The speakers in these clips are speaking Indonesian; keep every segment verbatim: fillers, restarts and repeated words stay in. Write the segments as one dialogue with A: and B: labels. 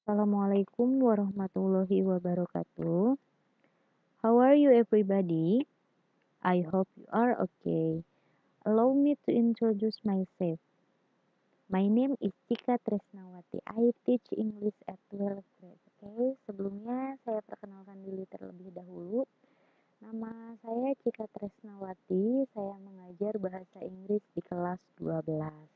A: Assalamualaikum warahmatullahi wabarakatuh. How are you everybody? I hope you are okay. Allow me to introduce myself. My name is Cika Tresnawati. I teach English at twelfth grade. Okay, sebelumnya saya perkenalkan diri terlebih dahulu. Nama saya Cika Tresnawati. Saya mengajar bahasa Inggris di kelas dua belas.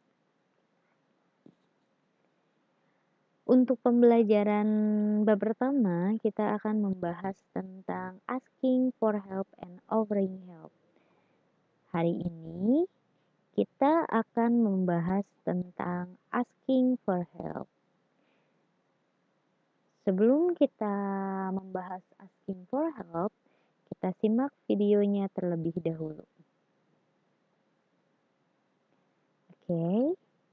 A: Untuk pembelajaran bab pertama, kita akan membahas tentang asking for help and offering help. Hari ini, kita akan membahas tentang asking for help. Sebelum kita membahas asking for help, kita simak videonya terlebih dahulu. Oke. Okay.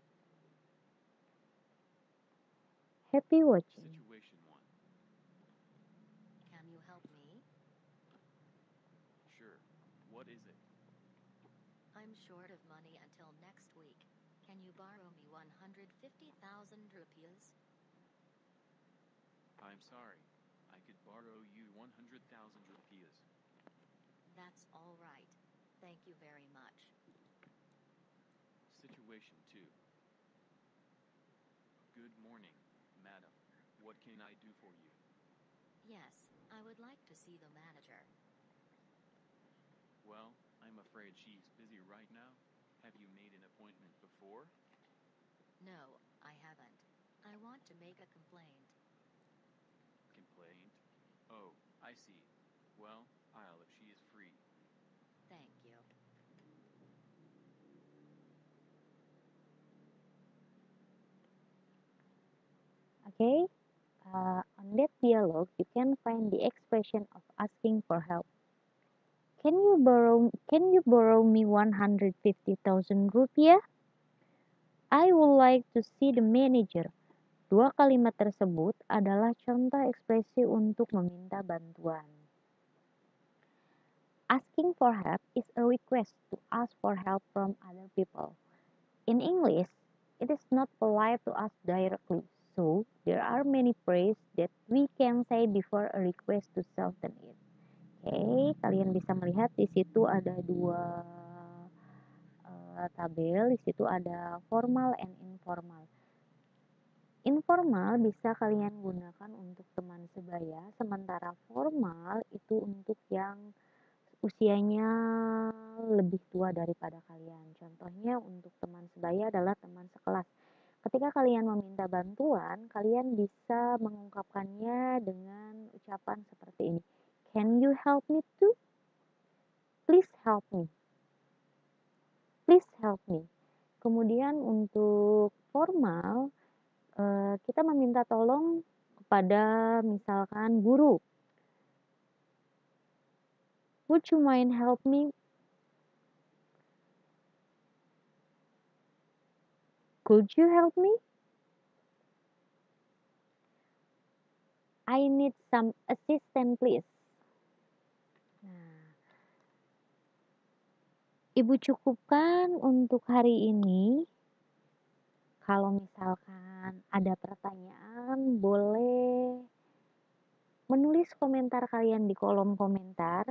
A: Happy watching.
B: Situation one.
C: Can you help me?
B: Sure. What is it?
C: I'm short of money until next week. Can you borrow me one hundred fifty thousand rupees?
B: I'm sorry. I could borrow you one hundred thousand rupees.
C: That's all right. Thank you very much.
B: Situation two. Good morning, madam. What can I do for you?
C: Yes, I would like to see the manager.
B: Well, I'm afraid she's busy right now. Have you made an appointment before?
C: No, I haven't. I want to make a complaint.
B: Complaint? Oh, I see. Well, I'll if she is free.
C: Thank you.
A: Okay. Uh, on that dialogue, you can find the expression of asking for help. Can you borrow can you borrow me one hundred fifty thousand rupiah? I would like to see the manager. Dua kalimat tersebut adalah contoh ekspresi untuk meminta bantuan. Asking for help is a request to ask for help from other people. In English, it is not polite to ask directly, so there are many phrases that we can say before a request to soften it. Oke, okay, kalian bisa melihat di situ ada dua uh, tabel. Di situ ada formal and informal. Informal bisa kalian gunakan untuk teman sebaya, sementara formal itu untuk yang usianya lebih tua daripada kalian. Contohnya untuk teman sebaya adalah teman sekelas. Ketika kalian meminta bantuan, kalian bisa mengungkapkannya dengan ucapan seperti ini. Can you help me too? Please help me. Please help me. Kemudian untuk formal, kita meminta tolong kepada misalkan guru. Would you mind help me? Could you help me? I need some assistance, please. Nah, Ibu cukupkan untuk hari ini. Kalau misalkan ada pertanyaan, boleh menulis komentar kalian di kolom komentar.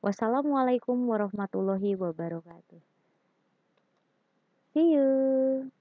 A: Wassalamualaikum warahmatullahi wabarakatuh. See you.